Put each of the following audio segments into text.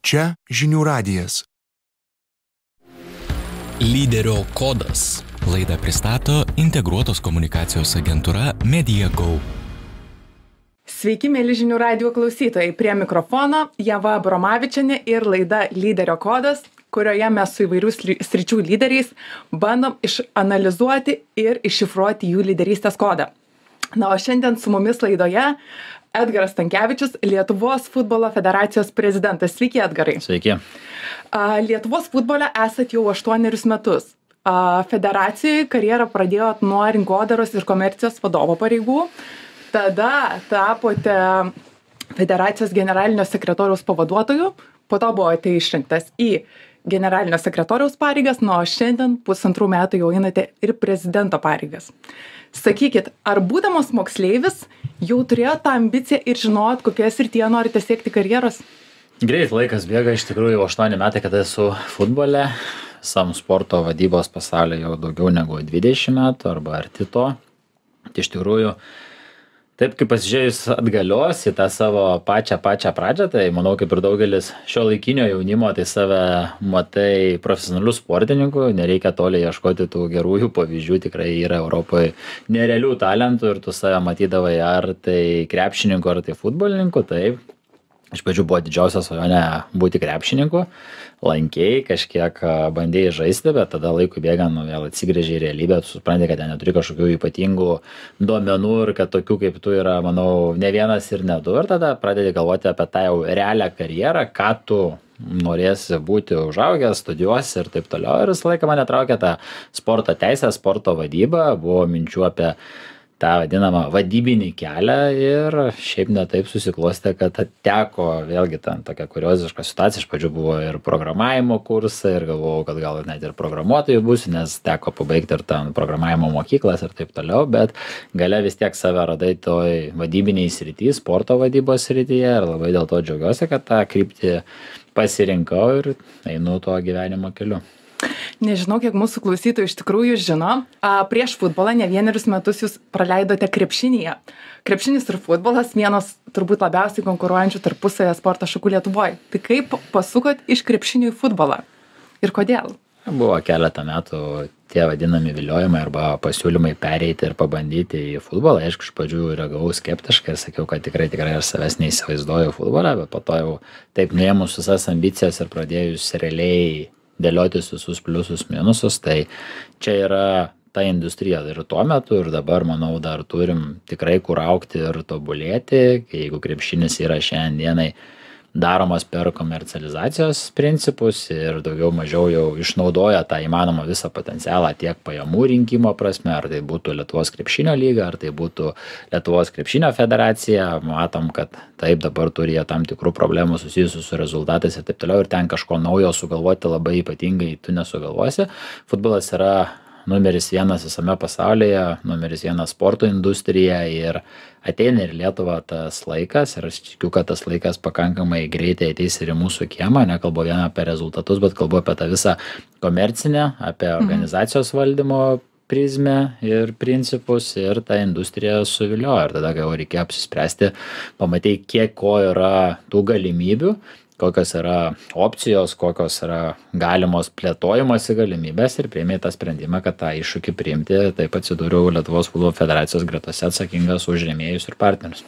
Čia žinių radijas. Lyderio kodas. Laidą pristato integruotos komunikacijos agentūra MediaGo. Sveiki, mėly žinių radijo klausytojai. Prie mikrofono Ieva Abromavičienė ir laida Lyderio kodas, kurioje mes su įvairių sričių lyderiais bandom išanalizuoti ir iššifruoti jų lyderystės kodą. Na, o šiandien su mumis laidoje Edgaras Stankevičius, Lietuvos futbolo federacijos prezidentas. Sveiki, Edgarai. Sveiki. Lietuvos futbole esat jau 8 metus. Federacijoje karjerą pradėjot nuo rinkodaros ir komercijos vadovo pareigų. Tada tapote federacijos generalinio sekretoriaus pavaduotoju, po to buvote išrinktas į generalinio sekretoriaus pareigas, nuo šiandien 1,5 metų jau einate ir prezidento pareigas. Sakykit, ar būdamas moksleivis jau turėjot tą ambiciją ir žinot, kokioje srityje norite siekti karjeros? Greit laikas bėga, iš tikrųjų 8 metai, kada esu futbole, visam sporto vadybos pasaulyje jau daugiau negu 20 metų arba arti to. Tai iš tikrųjų, taip kaip pasižiūrėjus atgalios į tą savo pačią pradžią, tai manau, kaip ir daugelis šio laikinio jaunimo, tai save matai profesionalių sportininkų, nereikia toliai ieškoti tų gerųjų pavyzdžių, tikrai yra Europoje nerealių talentų ir tu save matydavai ar tai krepšininku, ar tai futbolininku, taip. Iš pradžių buvo didžiausia svajonė būti krepšininku, lankėjai, kažkiek bandėjai žaisti, bet tada laikui bėgant vėl atsigręžė į realybę, tu supranti, kad ten neturi kažkokių ypatingų duomenų ir kad tokių kaip tu yra, manau, ne vienas ir ne du, ir tada pradedi galvoti apie tą jau realią karjerą, ką tu norėsi būti užaugęs, studijuosi ir taip toliau. Ir visą laiką mane traukė tą sporto teisę, sporto vadybą, buvo minčių apie tą vadinamą vadybinį kelią ir šiaip netaip susiklostė, kad teko vėlgi ten tokia kurioziška situacija. Iš pradžių buvo ir programavimo kursai ir galvojau, kad gal net ir programuotojų būsiu, nes teko pabaigti ir ten programavimo mokyklas ir taip toliau, bet gale vis tiek save radai toj vadybiniai srityje, sporto vadybos srityje ir labai dėl to džiaugiuosi, kad tą kryptį pasirinkau ir einu tuo gyvenimo keliu. Nežinau, kiek mūsų klausytojų iš tikrųjų žino, prieš futbolą ne 1 metus jūs praleidote krepšinyje. Krepšinis ir futbolas vienas turbūt labiausiai konkuruojančių tarpusavėje sporto šakų Lietuvoje. Tai kaip pasukot iš krepšinio į futbolą ir kodėl? Buvo keletą metų tie vadinami viliojimai arba pasiūlymai pereiti ir pabandyti į futbolą. Aišku, iš pradžių reagavau skeptiškai ir sakiau, kad tikrai ir savęs neįsivaizduoju futbolą, bet po to jau taip nuėmus visas ambicijas ir pradėjus realiai dėliotis visus pliusus, minusus, tai čia yra ta industrija ir tuo metu ir dabar, manau, dar turim tikrai kur augti ir tobulėti, jeigu krepšinis yra šiandienai daromas per komercializacijos principus ir daugiau mažiau jau išnaudoja tą įmanomą visą potencialą tiek pajamų rinkimo prasme, ar tai būtų Lietuvos krepšinio lyga, ar tai būtų Lietuvos krepšinio federacija. Matom, kad taip dabar turi jie tam tikrų problemų susijusių su rezultatais ir taip toliau, ir ten kažko naujo sugalvoti labai ypatingai tu nesugalvosi. Futbolas yra numeris 1 visame pasaulyje, numeris 1 sporto industrija ir ateina ir Lietuva tas laikas ir aš tikiu, kad tas laikas pakankamai greitai ateis ir į mūsų kiemą. Nekalbu vien apie rezultatus, bet kalbu apie tą visą komercinę, apie organizacijos valdymo prizmę ir principus ir tą industriją suviliojo. Ir tada, kai jau reikėjo apsispręsti, pamatei, kiek ko yra tų galimybių, kokios yra opcijos, kokios yra galimos plėtojimosi galimybės ir priėmė tą sprendimą, kad tą iššūkį priimti, taip atsidūriau Lietuvos futbolo federacijos gretose atsakingas už rėmėjus ir partnerius.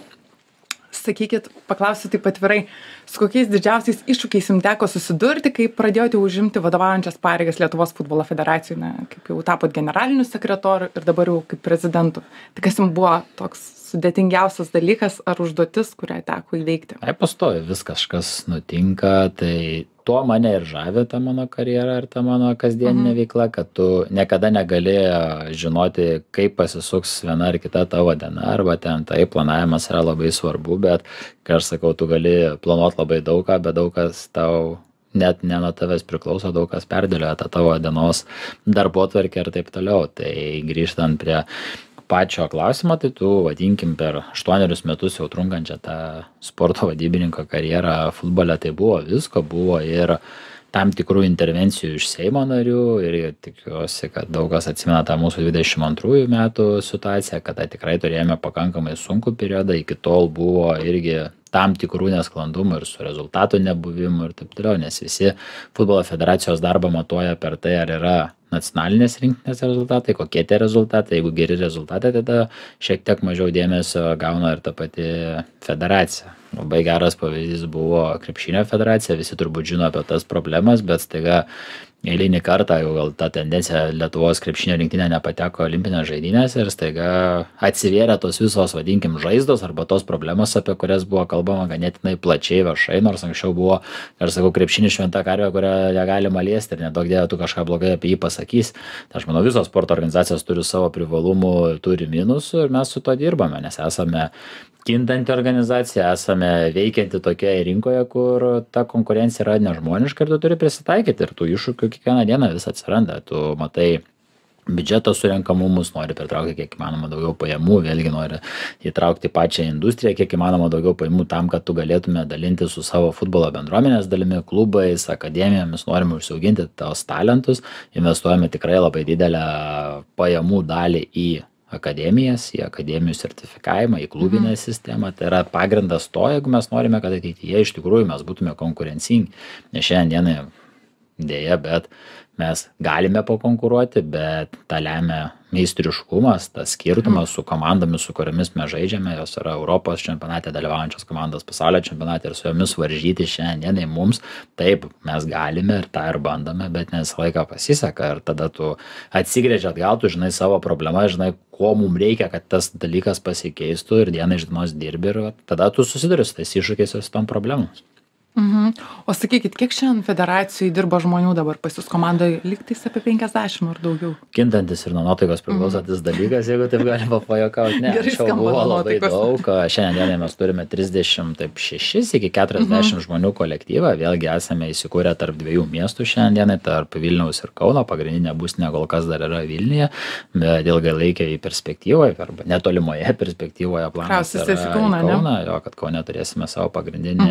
Sakykit, paklausiu taip atvirai, su kokiais didžiausiais iššūkiais jums teko susidurti, kai pradėjote užimti vadovaujančias pareigas Lietuvos futbolo federacijoje, kaip jau tapot generaliniu sekretoriu ir dabar jau kaip prezidentu. Tai kas jums buvo toks sudėtingiausias dalykas ar užduotis, kurią teko įveikti? Pastovi vis kažkas nutinka, tai tuo mane ir žavi ta mano karjera ir ta mano kasdieninė veikla, kad tu niekada negali žinoti, kaip pasisuks viena ar kita tavo diena, arba ten tai planavimas yra labai svarbu, bet, kai aš sakau, tu gali planuoti labai daugą, bet daug kas tau net ne nuo tavęs priklauso, daug kas perdėlioja tą tavo dienos darbotvarkę ir taip toliau. Tai grįžtant prie pačio klausimo, tai tu, vadinkim, per 8 metus jau trunkančią tą sporto vadybininko karjerą futbole, tai buvo visko, buvo ir tam tikrų intervencijų iš Seimo narių ir tikiuosi, kad daug kas atsimena tą mūsų 22 metų situaciją, kada tikrai turėjome pakankamai sunkų periodą, iki tol buvo irgi tam tikrų nesklandumų ir su rezultatų nebuvimu ir taip toliau, nes visi futbolo federacijos darbą matuoja per tai, ar yra nacionalinės rinktinės rezultatai, kokie tie rezultatai. Jeigu geri rezultatai, tada šiek tiek mažiau dėmesio gauna ir ta pati federacija. Labai geras pavyzdys buvo krepšinio federacija, visi turbūt žino apie tas problemas, bet staiga eilinį kartą jau gal ta tendencija Lietuvos krepšinio rinktinė nepateko olimpinės žaidynės ir staiga atsivėrė tos visos, vadinkim, žaizdos arba tos problemos, apie kurias buvo kalbama ganėtinai plačiai viešai, nors anksčiau buvo, ir sakau, krepšinis šventa karvė, kurią negalima liesti ir nedaug dėja tu kažką blogai apie jį pasakys. Tai aš manau, visos sporto organizacijos turi savo privalumų, turi minusų ir mes su to dirbame, nes esame kintanti organizacija, esame veikianti tokioje rinkoje, kur ta konkurencija yra nežmoniška ir tu turi prisitaikyti ir tų iššūkių kiekvieną dieną vis atsiranda. Tu matai biudžeto surenkamumus, nori pritraukti kiek įmanoma daugiau pajamų, vėlgi nori įtraukti pačią industriją, kiek įmanoma daugiau pajamų tam, kad tu galėtume dalinti su savo futbolo bendruomenės dalimi, klubais, akademijomis, norime užsiauginti tos talentus, investuojame tikrai labai didelę pajamų dalį į akademijas, į akademijų sertifikavimą, į klubinę sistemą. Tai yra pagrindas to, jeigu mes norime, kad ateityje iš tikrųjų mes būtume konkurencingi. Nes šiandienai dėja, bet mes galime pakonkuruoti, bet tą lemia meistriškumas, tas skirtumas su komandomis, su kuriomis mes žaidžiame, jos yra Europos čempionate dalyvaujančios komandos, pasaulio čempionate ir su jomis varžyti šiandienai mums, taip, mes galime ir tą ir bandome, bet ne visą laiką pasiseka ir tada tu atsigrėži atgal, tu žinai savo problemą, žinai, ko mums reikia, kad tas dalykas pasikeistų ir dieną iš dienos dirbi ir tada tu susiduri su tais iššūkiais ir su tom problemomis. O sakykit, kiek šiandien federacijai dirba žmonių dabar pas jūs komandoje? Lygtais apie 50 ar daugiau? Kintantis ir nuo nuotaikos priklausantis dalykas, jeigu taip galima pajuokauti. Ne, anksčiau buvo labai daug. Šiandien mes turime 36 iki 40 žmonių kolektyvą. Vėlgi esame įsikūrę tarp dviejų miestų šiandienai, tarp Vilniaus ir Kauno. Pagrindinė būstinė kol kas dar yra Vilniuje, bet ilgalaikėje perspektyvoje arba netolimoje perspektyvoje planas yra Kauną, jo, kad Kaune turėsime savo pagrindinį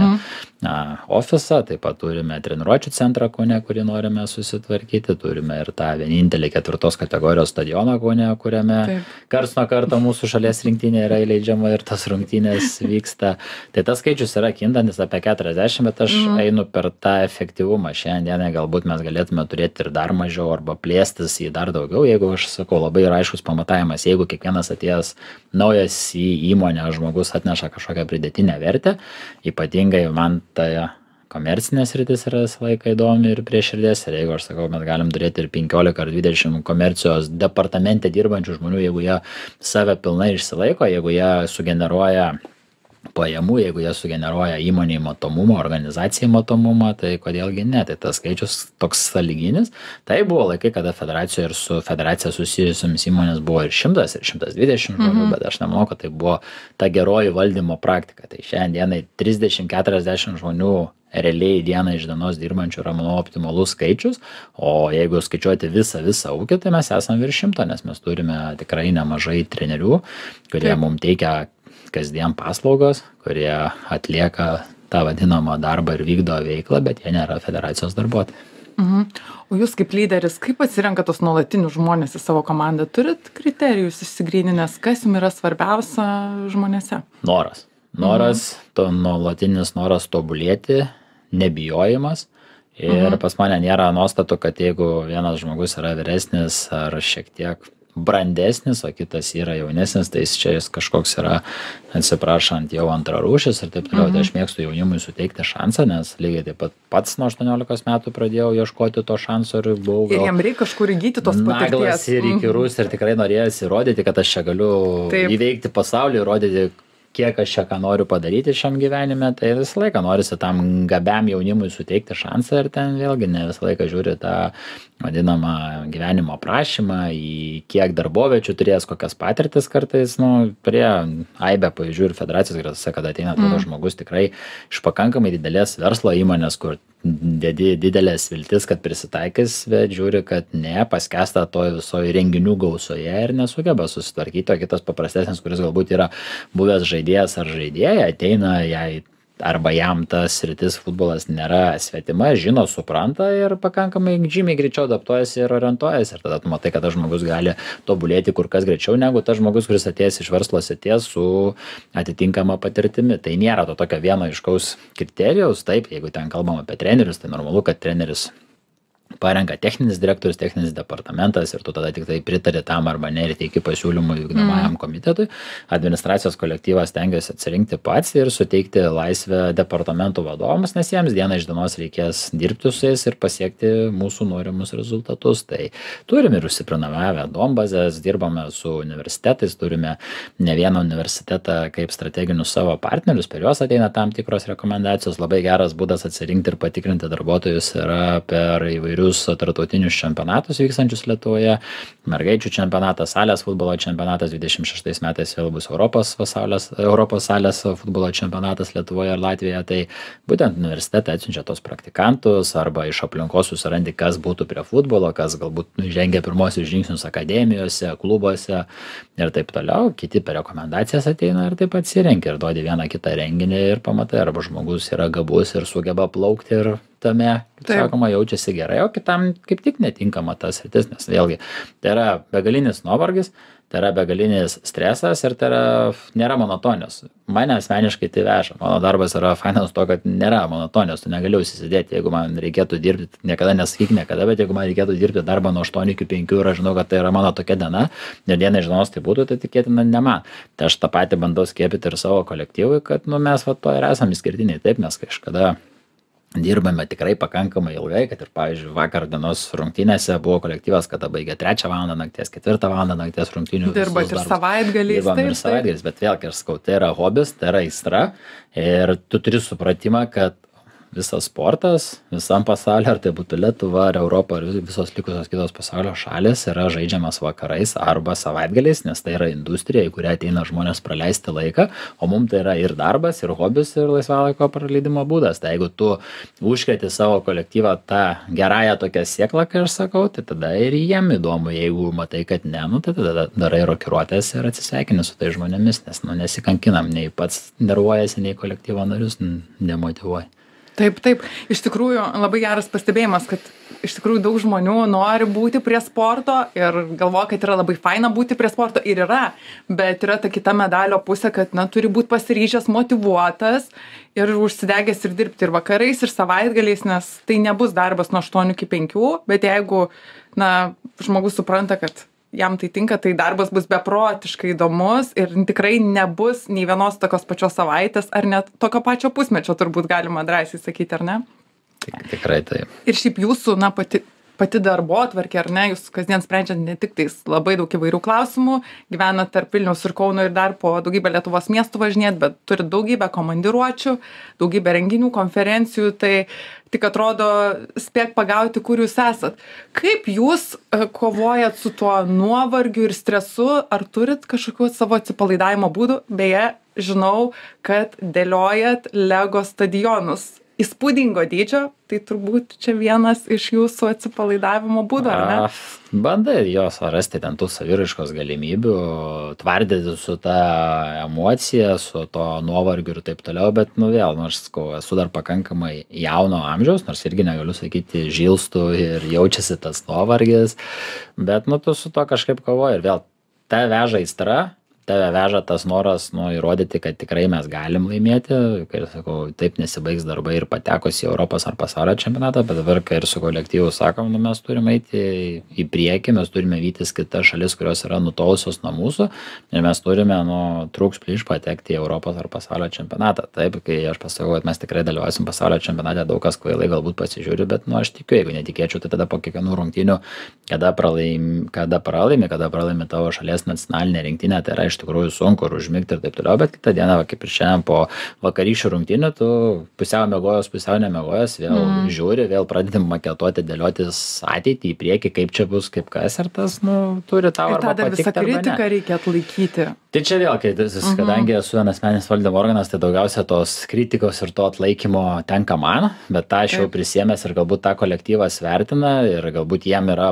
ofisą, taip pat turime treniruočių centrą Kaune, kurį norime susitvarkyti, turime ir tą vienintelį 4 kategorijos stadioną Kaune, kuriame karts nuo karto mūsų šalies rinktinė yra įleidžiama ir tas rungtynės vyksta. Tai tas skaičius yra kintantis apie 40, bet aš einu per tą efektyvumą. Šiandieną galbūt mes galėtume turėti ir dar mažiau arba plėstis į dar daugiau, jeigu aš sakau, labai yra aiškus pamatavimas, jeigu kiekvienas atėjęs naujas į įmonę žmogus atneša kažkokią pridėtinę vertę, ypatingai man tai komercinė sritis yra visą laiką įdomi ir prie širdies. Ir jeigu aš sakau, mes galim turėti ir 15 ar 20 komercijos departamente dirbančių žmonių, jeigu jie save pilnai išsilaiko, jeigu jie sugeneruoja pajamų, jeigu jie sugeneruoja įmonei matomumą, organizacijai matomumą, tai kodėlgi ne, tai tas skaičius toks sąlyginis. Tai buvo laikai, kada federacijoje ir su federacija susijusiams įmonės buvo ir 100, ir 120 žmonių, bet aš nemanau, kad tai buvo ta geroji valdymo praktika. Tai šiandienai 30-40 žmonių realiai dieną iš dienos dirbančių yra, manau, optimalus skaičius, o jeigu skaičiuoti visą ūkį, tai mes esame virš 100, nes mes turime tikrai nemažai trenerių, kurie mums teikia kasdien paslaugos, kurie atlieka tą vadinamą darbą ir vykdo veiklą, bet jie nėra federacijos darbuotojai. O jūs kaip lyderis, kaip atsirenkat tos nuolatinius žmonės į savo komandą? Turit kriterijus išsigryninęs, kas jums yra svarbiausia žmonėse? Noras, to nuolatinis noras tobulėti, nebijojimas. Ir pas mane nėra nuostatų, kad jeigu vienas žmogus yra vyresnis ar šiek tiek brandesnis, o kitas yra jaunesnis, tai čia jis kažkoks yra, atsiprašant, jau antrarūšis ir taip toliau. Tai aš mėgstu jaunimui suteikti šansą, nes lygiai taip pat pats nuo 18 metų pradėjau ieškoti to šanso ir buvau ir jam reikia kažkur įgyti tos patirties. Naglas ir įkyrus ir tikrai norėjosi įrodyti, kad aš čia galiu įveikti pasaulį, įrodyti, kiek aš čia ką noriu padaryti šiam gyvenime, tai visą laiką norisi tam gabiam jaunimui suteikti šansą ir ten vėlgi ne visą laiką žiūri tą vadinamą gyvenimo aprašymą, į kiek darboviečių turės, kokias patirtis kartais, prie aibę pavyzdžių ir federacijos gretose, kada ateina tada žmogus tikrai iš pakankamai didelės verslo įmonės, kur dedi didelės viltis, kad prisitaikys, bet žiūri, kad ne, paskęsta to visoje renginių gausoje ir nesugeba susitvarkyti, o kitas paprastesnis, kuris galbūt yra buvęs žaidėjas ar žaidėja, ateina, jai arba jam tas sritis futbolas nėra svetima, žino, supranta ir pakankamai žymiai greičiau adaptuojasi ir orientuojasi. Ir tada tu matai, kad tas žmogus gali tobulėti kur kas greičiau negu tas žmogus, kuris atėjęs iš verslo srities su atitinkama patirtimi. Tai nėra to tokio vieno aiškaus kriterijaus. Taip, jeigu ten kalbam apie trenerius, tai normalu, kad treneris parenka techninis direktorius, techninis departamentas ir tu tada tik tai pritari tam arba ne ir teiki pasiūlymų vykdomajam komitetui. Administracijos kolektyvas stengiasi atsirinkti pats ir suteikti laisvę departamentų vadovams, nes jiems dieną iš dienos reikės dirbti su jais ir pasiekti mūsų norimus rezultatus. Tai turime ir užsiprenumeravę duombazes, dirbame su universitetais, turime ne vieną universitetą kaip strateginius savo partnerius, per juos ateina tam tikros rekomendacijos. Labai geras būdas atsirinkti ir patikrinti darbuotojus yra per įvairius tarptautinius čempionatus vykstančius Lietuvoje. Mergaičių čempionatas, salės futbolo čempionatas, 26 metais vėl bus Europos salės futbolo čempionatas Lietuvoje ir Latvijoje. Tai būtent universitetai atsiunčia tos praktikantus arba iš aplinkos susirandi, kas būtų prie futbolo, kas galbūt žengia pirmosius žingsnius akademijose, klubuose ir taip toliau. Kiti per rekomendacijas ateina ir taip atsirenki ir duodi vieną kitą renginį ir pamatai, arba žmogus yra gabus ir sugeba plaukti ir tame, kaip sakoma, jaučiasi gerai, o kitam kaip tik netinkama tas sritis, nes vėlgi tai yra begalinis nuovargis, tai yra begalinis stresas ir tai nėra monotonijos. Mane asmeniškai tai veža. Mano darbas yra fainas to, kad nėra monotonijos, tu negali užsisidėti. Jeigu man reikėtų dirbti, niekada nesakyk niekada, bet jeigu man reikėtų dirbti darbą nuo 8 iki 5 ir aš žinau, kad tai yra mano tokia diena, ir diena iš dienos tai būtų, tai tikėtina ne man. Tai aš tą patį bandau skiepyti ir savo kolektyvui, kad mes to ir esame išskirtiniai. Taip, mes kažkada dirbame tikrai pakankamai ilgai, kad ir, pavyzdžiui, vakar dienos rungtynėse buvo kolektyvas, kada baigė 3 valandą nakties, 4 valandą nakties rungtynių. Dirbat ir savaitgaliais. Dirbam ir savaitgaliais, bet vėlgi, aš sakau, tai yra hobis, tai yra aistra ir tu turi supratimą, kad visas sportas visam pasaulyje, ar tai būtų Lietuva, ar Europa, ar visos likusios kitos pasaulio šalis, yra žaidžiamas vakarais arba savaitgaliais, nes tai yra industrija, į kurią ateina žmonės praleisti laiką, o mums tai yra ir darbas, ir hobis, ir laisvalaiko praleidimo būdas. Tai jeigu tu užkreti savo kolektyvą tą gerąją tokią sėklą, kai aš sakau, tai tada ir jiem įdomu. Jeigu matai, kad ne, tai tada darai rokiruotės ir atsisveikini su tai žmonėmis, nes nesikankinam, nei pats nervuojasi, nei kolektyvo narius demotyvuoja. Taip. Iš tikrųjų, labai geras pastebėjimas, kad iš tikrųjų daug žmonių nori būti prie sporto ir galvoja, kad yra labai faina būti prie sporto ir yra, bet yra ta kita medalio pusė, kad turi būti pasiryžęs, motyvuotas ir užsidegęs ir dirbti ir vakarais, ir savaitgaliais, nes tai nebus darbas nuo 8 iki 5, bet jeigu, žmogus supranta, kad jam tai tinka, tai darbas bus beprotiškai įdomus ir tikrai nebus nei vienos tokios pačios savaitės ar net tokio pačio pusmečio, turbūt galima drąsiai sakyti, ar ne? Tikrai taip. Ir šiaip jūsų, pati darbotvarkė, ar ne, jūs kasdien sprendžiat ne tik tais labai daug įvairių klausimų, gyvenat tarp Vilniaus ir Kauno ir dar po daugybę Lietuvos miestų važinėt, bet turit daugybę komandiruočių, daugybę renginių, konferencijų, tai tik atrodo spėk pagauti, kur jūs esat. Kaip jūs kovojat su tuo nuovargiu ir stresu, ar turit kažkokių savo atsipalaidavimo būdų? Beje, žinau, kad dėliojat Lego stadionus. Įspūdingo dydžio, tai turbūt čia vienas iš jūsų atsipalaidavimo būdų, ar ne? Bandai jos rasti ten tų saviraiškos galimybių, tvardyti su ta emocija, su to nuovargiu ir taip toliau, bet vėl, aš sakau, esu dar pakankamai jauno amžiaus, nors irgi negaliu sakyti žilstų ir jaučiasi tas nuovargis, bet tu su to kažkaip kovoji ir vėl tave veža aistra, tave veža tas noras įrodyti, kad tikrai mes galim laimėti, kai sakau, taip nesibaigs darbai ir patekus į Europos ar pasaulio čempionatą, bet dabar, kai ir su kolektyvu sakom, mes turime eiti į priekį, mes turime vytis kitas šalis, kurios yra nutolusios nuo mūsų ir mes turime trūks plyš patekti į Europos ar pasaulio čempionatą. Taip, kai aš pasakau, kad mes tikrai dalyvausim pasaulio čempionate, daug kas kvailai galbūt pasižiūri, bet aš tikiu, jeigu netikėčiau, tai tada po kiekvienų rungtynių, kada pralaimi tavo šalies nacionalinė rinktinė, tai yra iš tikrųjų sunku ir užmigti ir taip toliau, bet kitą dieną, kaip ir šiandien po vakarykščių rungtynių, tu pusiau miegojęs, pusiau nemiegojęs, vėl žiūri, vėl pradedi maketuoti, dėliotis ateitį į priekį, kaip čia bus, kaip kas ir tas, turi tau arba patikti. Ir tada visą kritiką reikia atlaikyti. Tai čia vėl, kadangi esu asmeninis valdymo organas, tai daugiausia tos kritikos ir to atlaikymo tenka man, bet tą aš jau prisėmęs ir galbūt tą kolektyvas vertina ir galbūt jiem yra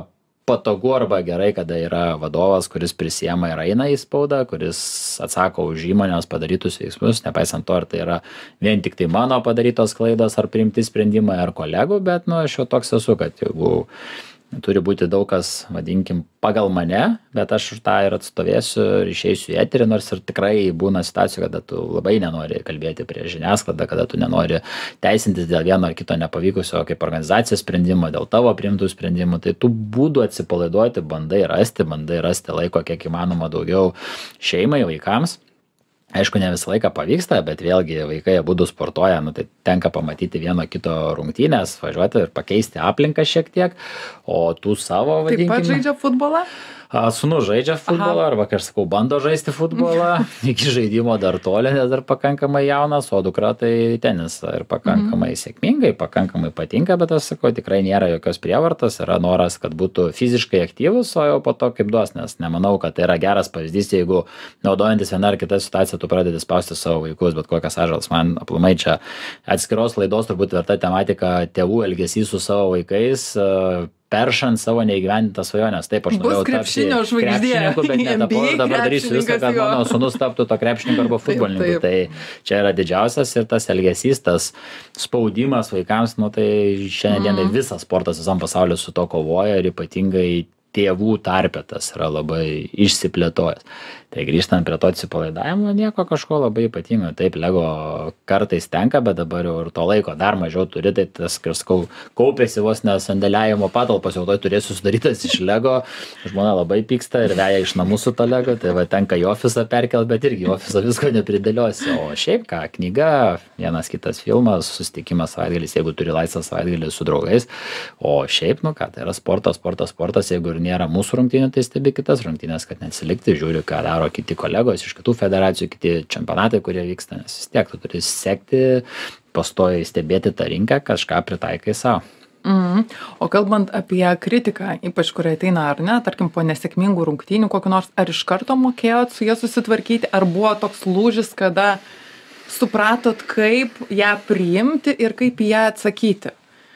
patogu arba gerai, kada yra vadovas, kuris prisiema ir eina į spaudą, kuris atsako už įmonės padarytus veiksmus, nepaisant to, ar tai yra vien tik tai mano padarytos klaidos ar priimti sprendimai ar kolegų, bet aš jau toks esu, kad jeigu turi būti daug kas, vadinkim, pagal mane, bet aš už tą ir atstovėsiu ir išeisiu į eterį, nors ir tikrai būna situacijų, kada tu labai nenori kalbėti prieš žiniasklaidą, kada tu nenori teisintis dėl vieno ar kito nepavykusio kaip organizacijos sprendimo, dėl tavo priimtų sprendimų, tai tų būdų atsipalaiduoti bandai rasti laiko kiek įmanoma daugiau šeimai, vaikams. Aišku, ne visą laiką pavyksta, bet vėlgi vaikai abudu sportuoja, tai tenka pamatyti vieno kito rungtynės, važiuoti ir pakeisti aplinką šiek tiek, o tų savo, vadinkime. Taip pat žaidžia futbolą? Sūnus žaidžia futbolą, arba, kaip aš sakau, bando žaisti futbolą, iki žaidimo dar toli, nes dar pakankamai jaunas, o dukra tai tenisą ir pakankamai sėkmingai, pakankamai patinka, bet aš sakau, tikrai nėra jokios prievartos, yra noras, kad būtų fiziškai aktyvus, o jau po to kaip duos, nes nemanau, kad tai yra geras pavyzdys, jeigu naudojantis vieną ar kitą situaciją, tu pradedi spausti savo vaikus, bet kokias atžalas. Man aplamai čia atskiros laidos turbūt verta tematika tėvų elgesys su savo vaikais, peršant savo neįgyvendintas svajonės. Taip, aš norėjau tapti krepšininku, bet netapau ir dabar darysiu viską, kad mano sūnus taptų to krepšininku arba futbolininku. Tai čia yra didžiausias ir tas elgesys, tas spaudimas vaikams, tai šiandien dienai visas sportas visam pasauliu su to kovoja ir ypatingai tėvų tarpe tas yra labai išsiplėtojęs. Tai grįžtant prie to atsipalaidavimo, nieko kažko labai ypatingo. Taip, Lego kartais tenka, bet dabar jau ir to laiko dar mažiau turi, tai tas, kaip sakau, kaupėsi vos nesandėliavimo patalpos, jau to turėsiu sudarytas iš Lego. Žmona labai pyksta ir veja iš namų su to Lego, tai va tenka į ofisą perkelt, bet irgi į ofisą visko nepridėliosi. O šiaip ką, knyga, vienas kitas filmas, susitikimas savaitgalis, jeigu turi laisvą savaitgalį su draugais. O šiaip, tai yra sportas, jeigu ir nėra mūsų rungtynių, tai stebi kitas rungtynės, kad neatsilikti, žiūri, ką daro kiti kolegos iš kitų federacijų, kiti čempionatai, kurie vyksta, nes vis tiek tu turi sekti, pastoviai stebėti tą rinką, kažką pritaikai savo. O kalbant apie kritiką, ypač kurie ateina ar ne, tarkim po nesėkmingų rungtynių kokiu nors, ar iš karto mokėjot su jie susitvarkyti, ar buvo toks lūžis, kada supratot, kaip ją priimti ir kaip ją atsakyti?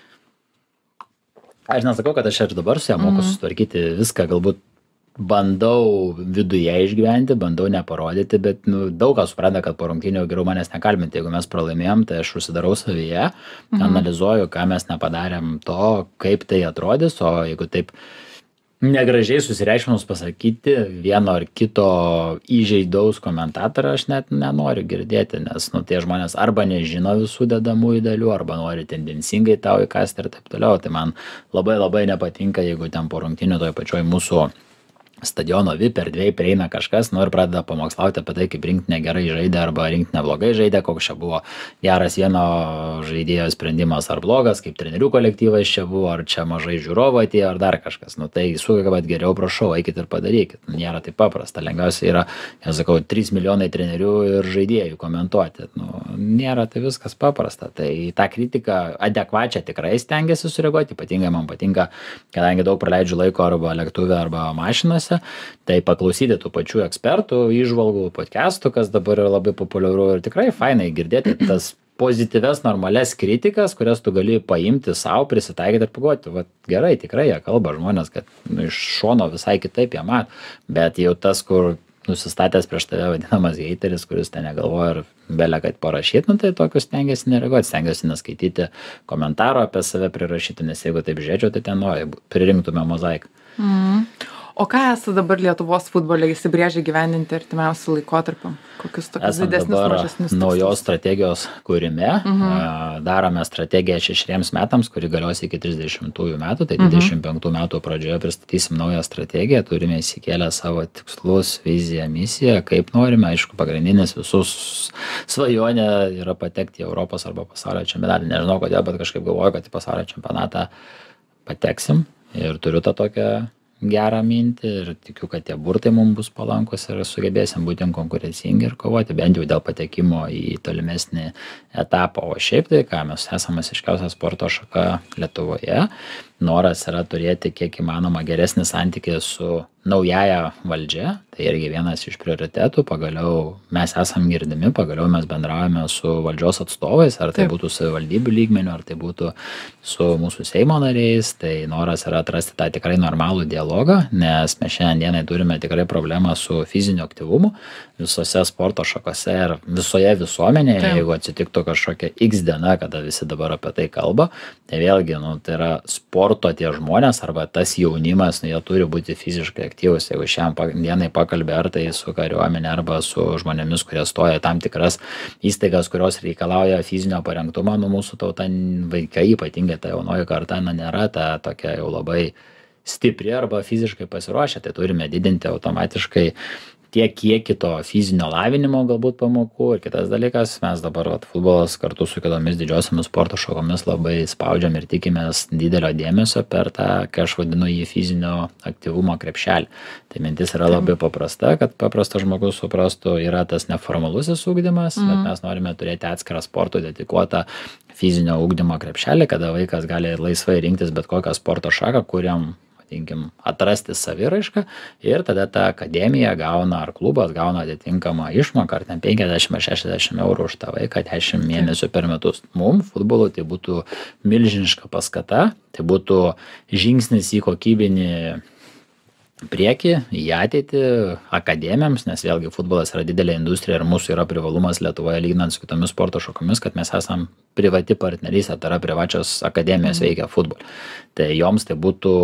Aš nesakau, kad aš ir dabar su ją moku susitvarkyti viską, galbūt bandau viduje išgyventi, bandau neparodyti, bet daug kas supranta, kad po rungtynių geriau manęs nekalbinti. Jeigu mes pralaimėjom, tai aš užsidarau savyje, analizuoju, ką mes nepadarėm to, kaip tai atrodys, o jeigu taip negražiai susireikšminus pasakyti vieno ar kito įžeidaus komentatorą, aš net nenoriu girdėti, nes tie žmonės arba nežino visų dedamųjų dalių, arba nori tendencingai tau įkasti ir taip toliau. Tai man labai labai nepatinka, jeigu ten po rungtynių toj pačioj mūsų stadiono VIP erdvėj prieina kažkas, ir pradeda pamokslauti apie tai, kaip rinktinė gerai žaidė arba rinktinė blogai žaidė, koks čia buvo geras vieno žaidėjo sprendimas ar blogas, kaip trenerių kolektyvas čia buvo, ar čia mažai žiūrovų atėjo, ar dar kažkas. Tai sugebat geriau, prašau, eikit ir padarykit. Nėra taip paprasta. Lengviausia yra, aš sakau, 3 milijonai trenerių ir žaidėjų komentuoti. Nėra tai viskas paprasta. Tai tą kritiką adekvačią tikrai stengiasi sureaguoti. Ypatingai man patinka, kadangi daug praleidžiu laiko arba lėktuve, arba mašinose, tai paklausyti tų pačių ekspertų, įžvalgų, podcastų, kas dabar yra labai populiaru ir tikrai fainai girdėti tas pozityves, normales kritikas, kurias tu gali paimti savo, prisitaikyti ir pagalvoti. Gerai, tikrai jie kalba žmonės, kad iš šono visai kitaip jie mat, bet jau tas, kur nusistatęs prieš tave vadinamas heiteris, kuris ten negalvoja ir belė, kad parašyt, tai tokius stengiasi nereaguoti, stengiasi neskaityti komentaro apie save prirašyti, nes jeigu taip žiūrėčiau, tai ten pririnktume mozaiką. O ką esate dabar Lietuvos futbole įsibrėžę gyveninti artimiausių laikotarpių? Kokius tokius didesnius, mažesnius tikslus? Naujos strategijos kūrime. Darome strategiją 6 metams, kuri galios iki 30 metų, tai 25 metų pradžioje pristatysim naują strategiją, turime įsikėlę savo tikslus, viziją, misiją, kaip norime. Aišku, pagrindinis visus svajonė yra patekti į Europos arba pasaulio čempionatą. Nežinau kodėl, bet kažkaip galvoju, kad į pasaulio čempionatą pateksim ir turiu tą tokią gerą mintį ir tikiu, kad tie burtai mums bus palankus ir sugebėsim būti konkurencingi ir kovoti bent jau dėl patekimo į tolimesnį etapą. O šiaip tai, ką mes esame masiškiausia sporto šaka Lietuvoje, noras yra turėti kiek įmanoma geresnį santykį su naująja valdžia, tai irgi vienas iš prioritetų, pagaliau mes esam girdimi, pagaliau mes bendraujame su valdžios atstovais, ar tai būtų savivaldybių lygmeniu, ar tai būtų su mūsų Seimo nariais, tai noras yra atrasti tą tikrai normalų dialogą, nes mes šiandienai turime tikrai problemą su fiziniu aktyvumu visose sporto šakose ir visoje visuomenėje, jeigu atsitiktų kažkokia X diena, kada visi dabar apie tai kalba, tai vėlgi, tai yra sporto tie žmonės arba tas jaunimas, jie turi būti fiziškai aktyvus, jeigu šiandien dienai pakalbė ar tai su kariuomenė arba su žmonėmis, kurie stoja tam tikras įstaigas, kurios reikalauja fizinio parengtumo, mūsų tauta vaikai, ypatingai ta jaunoji karta, nėra ta tokia jau labai stipri arba fiziškai pasiruošę, tai turime didinti automatiškai tiek kiekį to fizinio lavinimo galbūt pamokų ir kitas dalykas, mes dabar futbolas kartu su kitomis didžiosiomis sporto šakomis labai spaudžiam ir tikimės didelio dėmesio per tą, kai aš vadinu jį fizinio aktyvumo krepšelį. Tai mintis yra labai paprasta, kad paprastas žmogus suprastų, yra tas neformalusis ugdymas, bet mes norime turėti atskirą sportui dedikuotą fizinio ugdymo krepšelį, kada vaikas gali laisvai rinktis bet kokią sporto šaką, kuriam atrasti saviraišką ir tada ta akademija gauna ar klubas gauna atitinkamą išmoką, ar ten 50 ar 60 eurų už tą vaiką 10 mėnesių per metus. Mums futbolui tai būtų milžiniška paskata, tai būtų žingsnis į kokybinį priekį, į ateitį akademijams, nes vėlgi futbolas yra didelė industrija ir mūsų yra privalumas Lietuvoje lyginant su kitomis sporto šakomis, kad mes esam privati partnerystė, tai yra privačios akademijos veikia futbolą. Tai joms tai būtų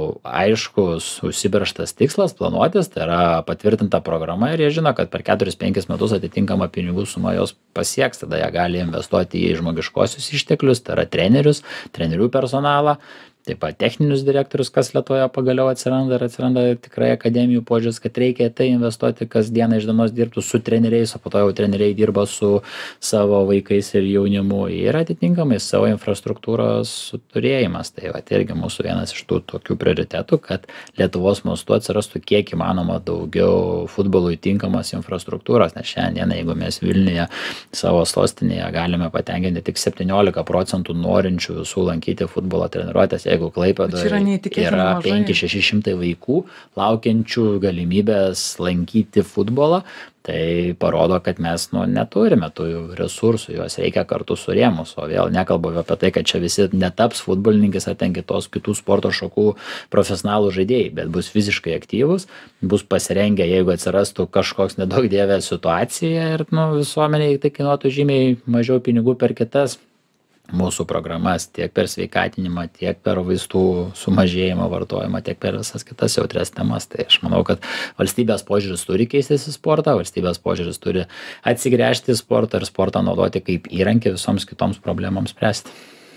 aiškus užsibrėžtas tikslas, planuotis, tai yra patvirtinta programa ir jie žino, kad per 4-5 metus atitinkama pinigų suma jos pasieks, tada jie gali investuoti į žmogiškosius išteklius, tai yra trenerius, trenerių personalą, taip pat techninius direktorius, kas Lietuvoje pagaliau atsiranda ir atsiranda tikrai akademijų požiūris, kad reikia tai investuoti, kas dieną iš dienos dirbtų su treneriais, o po to jau treneriai dirba su savo vaikais ir jaunimu ir atitinkamai savo infrastruktūros turėjimas. Tai va, irgi mūsų vienas iš tų tokių prioritetų, kad Lietuvos mastu atsirastų kiek įmanoma daugiau futbolui tinkamos infrastruktūros, nes šiandien, jeigu mes Vilniuje savo sostinėje galime patenkinti tik 17% norinčių visų lankyti futbolo treniruotės, jeigu Klaipėdoje yra 500-600 vaikų laukiančių galimybės lankyti futbolą, tai parodo, kad mes neturime tų resursų, juos reikia kartu surėmus, o vėl nekalbu apie tai, kad čia visi netaps futbolininkais ar ten kitų sporto šakų profesionalų žaidėjai, bet bus fiziškai aktyvus, bus pasirengę, jeigu atsirastų kažkoks nedaug dievė situacija ir visuomeniai tai kainuotų žymiai mažiau pinigų per kitas mūsų programas, tiek per sveikatinimą, tiek per vaistų sumažėjimą vartojimą, tiek per visas kitas jautrias temas. Tai aš manau, kad valstybės požiūris turi keistis į sportą, valstybės požiūris turi atsigręžti į sportą ir sportą naudoti kaip įrankį visoms kitoms problemoms spręsti.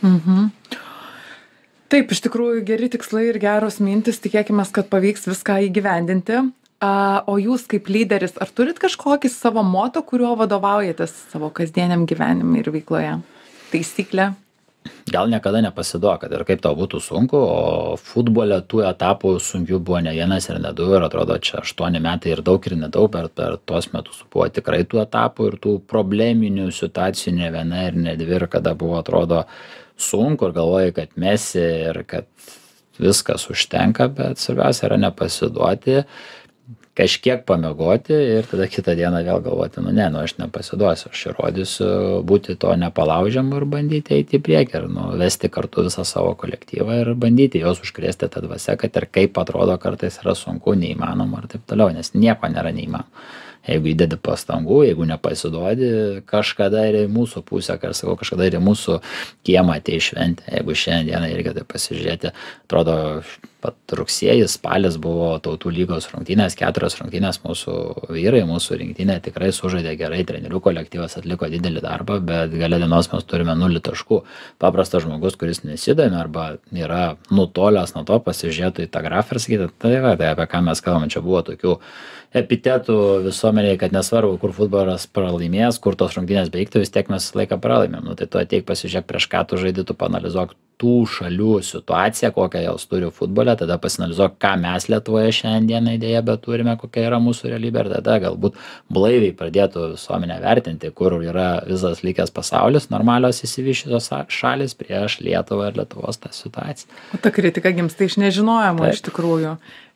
Taip, iš tikrųjų geri tikslai ir geros mintis, tikėkime, kad pavyks viską įgyvendinti. O jūs kaip lyderis, ar turit kažkokį savo moto, kuriuo vadovaujatės savo kasdieniam gyvenimui ir veikloje? Taisyklė? Gal niekada nepasiduok, kad ir kaip tau būtų sunku, o futbole tų etapų sunkių buvo ne vienas ir ne du ir atrodo čia 8 metai ir daug ir nedaug, per tuos metus buvo tikrai tų etapų ir tų probleminių situacijų ne viena ir ne dvi ir kada buvo atrodo sunku ir galvoji, kad mesi ir kad viskas užtenka, bet svarbiausia yra nepasiduoti, kažkiek pamiegoti ir tada kitą dieną vėl galvoti, aš nepasiduosiu, aš įrodysiu būti to nepalaužiamu ir bandyti eiti į priekį ir vesti kartu visą savo kolektyvą ir bandyti jos užkrėsti tą dvasią, kad ir kaip atrodo kartais yra sunku, neįmanoma ir taip toliau, nes nieko nėra neįmanoma. Jeigu įdedi pastangų, jeigu nepasiduodi, kažkada ir į mūsų pusę, kažkada ir į mūsų kiemą ateis šventė. Jeigu šiandieną irgi tai pasižiūrėti, atrodo, pat rugsėjis, spalis buvo tautų lygos rungtynės, 4 rungtynės mūsų vyrai, mūsų rinktinė tikrai sužaidė gerai, trenerių kolektyvas atliko didelį darbą, bet gale dienos mes turime 0 taškų. Paprastas žmogus, kuris nesidomi arba yra nutolęs nuo to, pasižiūrėtų į tą grafą ir sakytų, tai apie ką mes kalbame, čia buvo tokių epitetų visuomeniai, kad nesvarbu, kur futbolas pralaimės, kur tos rungtynės baigtų, vis tiek mes laiką pralaimėm. Tai tu ateik pasižiūrėk, prieš ką tu žaidi, tu paanalizuok tų šalių situaciją, kokią jos turi futbole, tada pasinalizuok, ką mes Lietuvoje šiandieną idėją, bet turime, kokia yra mūsų realybė ir tada galbūt blaiviai pradėtų visuomenę vertinti, kur yra visas likęs pasaulis, normalios įsivyščiusios šalis prieš Lietuvą ir Lietuvos tą situaciją. O ta kritika gimsta iš nežinojimo iš tikrųjų.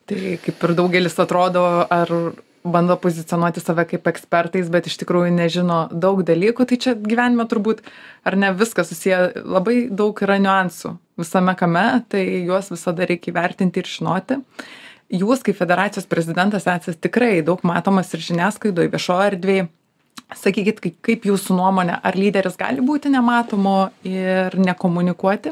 Tai kaip ir daugelis atrodo, ar bando pozicionuoti save kaip ekspertais, bet iš tikrųjų nežino daug dalykų, tai čia gyvenime turbūt, ar ne viskas susiję, labai daug yra niuansų visame kame, tai juos visada reikia įvertinti ir žinoti. Jūs kaip federacijos prezidentas esate tikrai daug matomas ir žiniasklaidoje, viešoje erdvėje. Sakykit, kaip jūsų nuomonė, ar lyderis gali būti nematomo ir nekomunikuoti?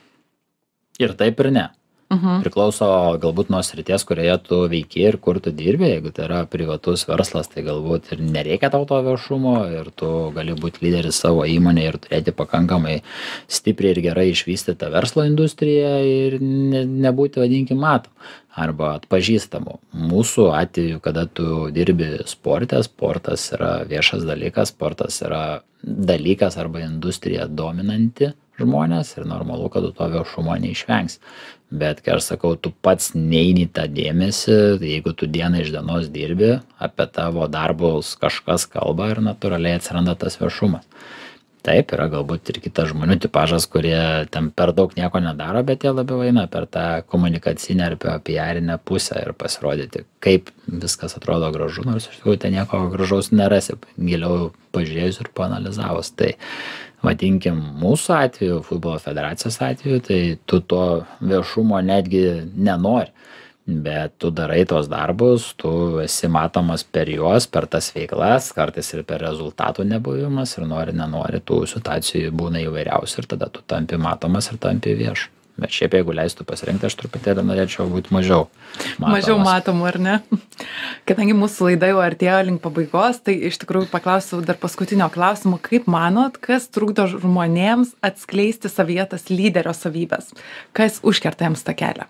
Ir taip ir ne. Priklauso galbūt nuo srities, kurioje tu veiki ir kur tu dirbi. Jeigu tai yra privatus verslas, tai galbūt ir nereikia tau to viešumo ir tu gali būti lyderis savo įmonėje ir turėti pakankamai stipriai ir gerai išvystytą verslo industriją ir nebūti, vadinkim, matom arba atpažįstamu. Mūsų atveju, kada tu dirbi sporte, sportas yra viešas dalykas, sportas yra dalykas arba industrija dominanti žmonės ir normalu, kad tu to viešumo neišvengs. Bet, kai aš sakau, tu pats neini tą dėmesį, jeigu tu dieną iš dienos dirbi, apie tavo darbus kažkas kalba ir natūraliai atsiranda tas viešumas. Taip, yra galbūt ir kitas žmonių tipažas, kurie ten per daug nieko nedaro, bet jie labiau eina per tą komunikacinę ir PR-inę pusę ir pasirodyti, kaip viskas atrodo gražu, nors iš tikrųjų ten nieko gražaus nerasi, giliau pažiūrėjus ir paanalizavus. Tai vadinkim, mūsų atveju, futbolo federacijos atveju, tai tu to viešumo netgi nenori. Bet tu darai tos darbus, tu esi matomas per juos, per tas veiklas, kartais ir per rezultatų nebuvimas ir nenori, tų situacijų būna įvairiausių ir tada tu tampi matomas ir tampi viešas. Bet šiaip jeigu leistų pasirinkti, aš truputėlį norėčiau būti mažiau matomas. Mažiau matomų, ar ne? Kadangi mūsų laida jau artėjo link pabaigos, tai iš tikrųjų paklausiu dar paskutinio klausimo. Kaip manot, kas trukdo žmonėms atskleisti savyje tas lyderio savybės? Kas užkerta jiems tą kelią?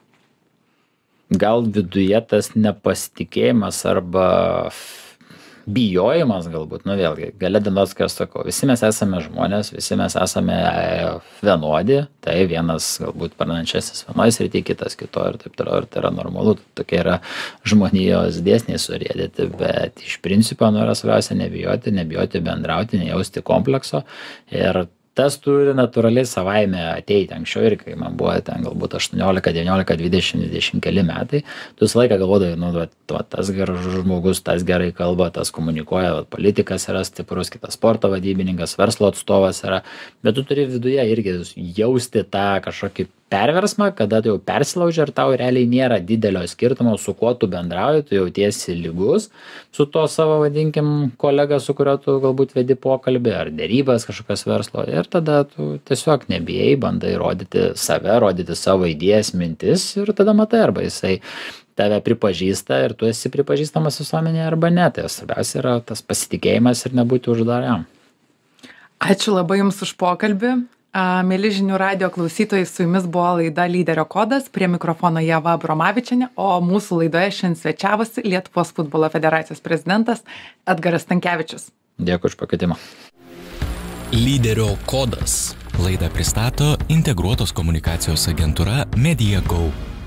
Gal viduje tas nepasitikėjimas arba bijojimas galbūt, vėlgi, gale dienos, kai aš sakau, visi mes esame žmonės, visi mes esame vienodi, tai vienas galbūt pranešesnis vienoje srityje, kitas kitoje ir taip toliau, ir tai yra normalu, tokie yra žmonijos dėsniai surėdėti, bet iš principo yra svarbiausia nebijoti bendrauti, nejausti komplekso ir tas turi natūraliai savaime ateiti. Anksčiau ir kai man buvo ten galbūt 18, 19, 20, 20 keli metai, tu visą laiką galvodavai, tas gražus žmogus, tas gerai kalba, tas komunikuoja, politikas yra stiprus, kitas sporto vadybininkas, verslo atstovas yra, bet tu turi viduje irgi jausti tą kažkokį perversmą, kada tu jau persilauži ir tau realiai nėra didelio skirtumo, su kuo tu bendrauji, tu jautiesi lygus su to savo, vadinkim, kolega, su kuriuo tu galbūt vedi pokalbį ar dėrybas kažkokias verslo ir tada tu tiesiog nebijai, bandai rodyti save, rodyti savo idėjas, mintis ir tada matai, arba jisai tave pripažįsta ir tu esi pripažįstamas visuomenėje arba ne. Tai svarbiausia yra tas pasitikėjimas ir nebūti uždariam. Ačiū labai Jums už pokalbį. Mėly žinių radijo klausytojai, su Jumis buvo laida Lyderio kodas, prie mikrofono Ieva Abromavičienė, o mūsų laidoje šiandien svečiavosi Lietuvos futbolo federacijos prezidentas Edgaras Stankevičius. Dėkui už pakvietimą. Lyderio kodas. Laidą pristato integruotos komunikacijos agentūra Media Go.